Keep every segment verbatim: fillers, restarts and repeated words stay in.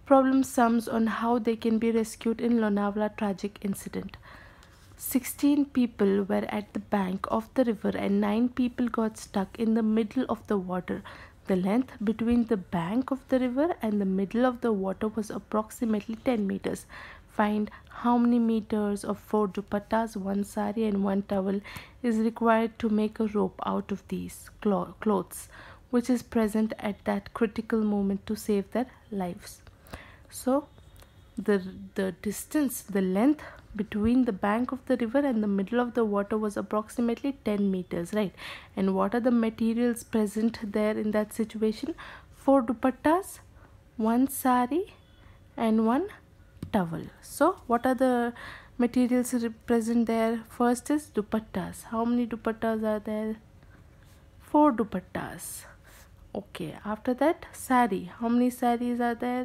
problem sums on how they can be rescued in Lonavala tragic incident. sixteen people were at the bank of the river and nine people got stuck in the middle of the water. The length between the bank of the river and the middle of the water was approximately ten meters. Find how many meters of four dupattas, one sari and one towel is required to make a rope out of these clothes, which is present at that critical moment to save their lives. So the the distance, the length between the bank of the river and the middle of the water was approximately ten meters, right? And what are the materials present there in that situation? Four dupattas, one sari and one towel. So what are the materials present there? First is dupattas. How many dupattas are there? Four dupattas. Okay, after that sari. How many saris are there?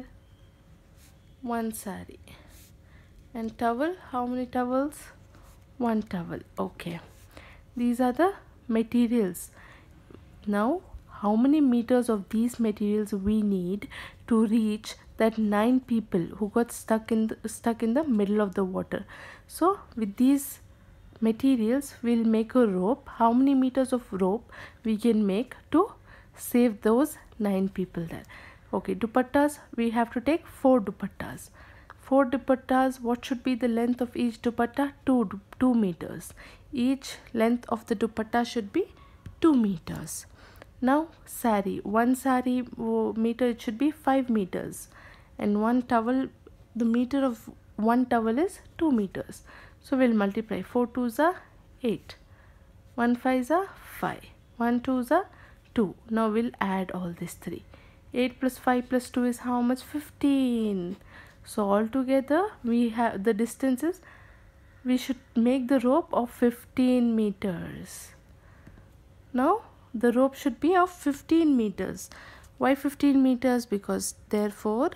One sari. And towel, how many towels? One towel. Okay, these are the materials. Now how many meters of these materials we need to reach that nine people who got stuck in the, stuck in the middle of the water? So with these materials we'll make a rope. How many meters of rope we can make to save those nine people there? Okay, dupattas, we have to take four dupattas. Four dupattas, what should be the length of each dupatta? Two, two meters. Each length of the dupatta should be two meters. Now sari, one sari oh, meter, it should be five meters. And one towel, the meter of one towel is two meters. So we'll multiply. four twos are eight. one fives are five. one twos are two. Now we'll add all these three. eight plus five plus two is how much? fifteen. So altogether we have the distances. We should make the rope of fifteen meters. Now the rope should be of fifteen meters. Why fifteen meters? Because therefore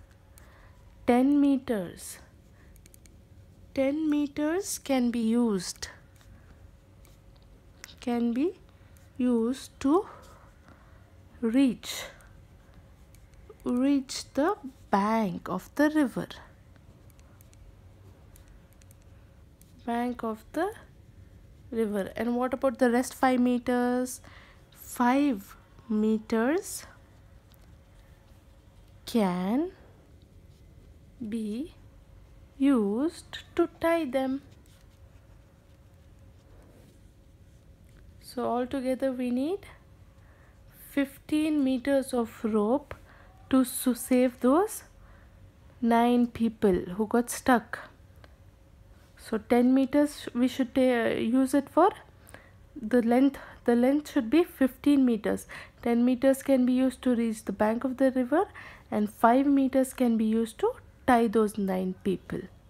ten meters. ten meters can be used. Can be used to reach reach the bank of the river. Bank of the river. And what about the rest five meters? five meters can be used to tie them. So altogether we need fifteen meters of rope to save those nine people who got stuck. So ten meters we should uh, use it for the length. The length should be fifteen meters. ten meters can be used to reach the bank of the river and five meters can be used to tie those nine people.